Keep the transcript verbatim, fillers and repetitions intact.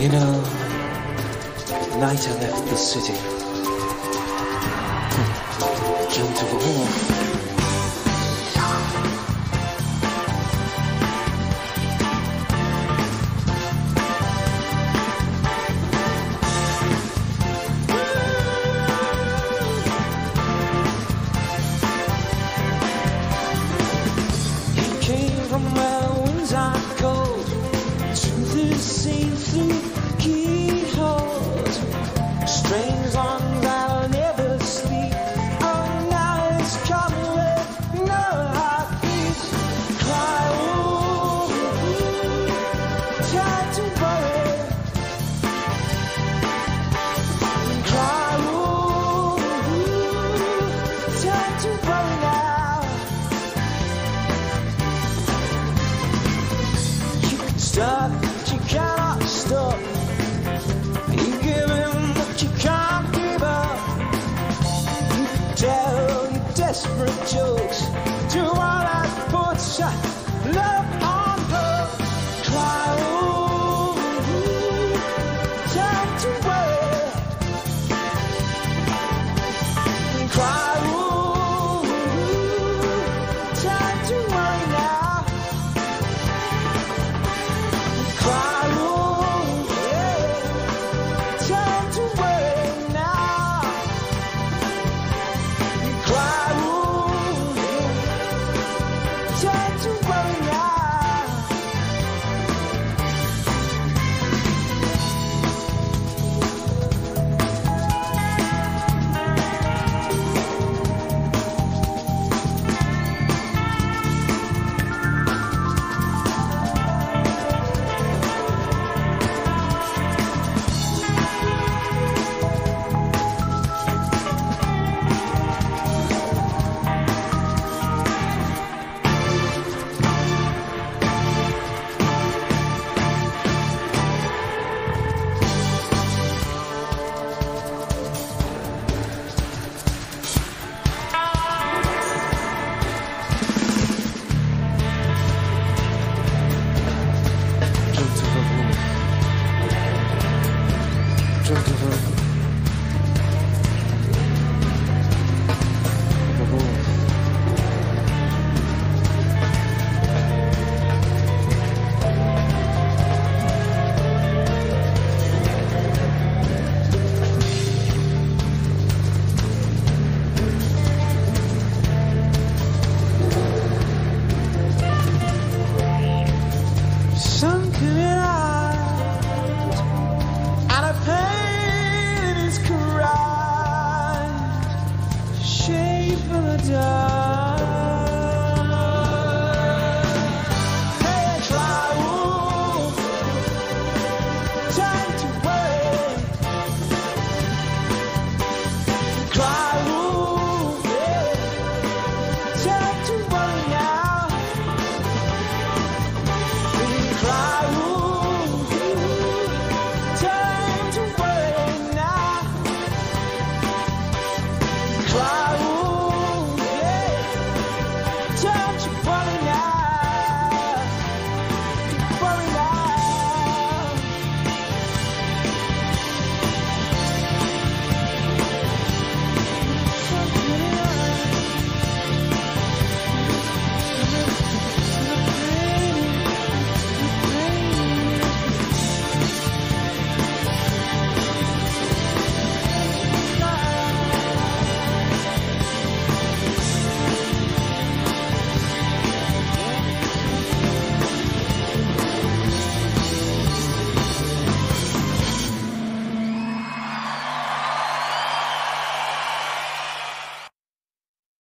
You know, the night I left the city, jumped of a horse. Came from where winds are cold to the sea through keyholes. Strange songs I'll never speak. Oh, now it's coming with no heartbeat. Cry, ooh, try to worry. Cry, ooh, try to worry now. Stop, but you cannot stop. You give in, but you can't give up. You tell your desperate jokes to all that puts you low.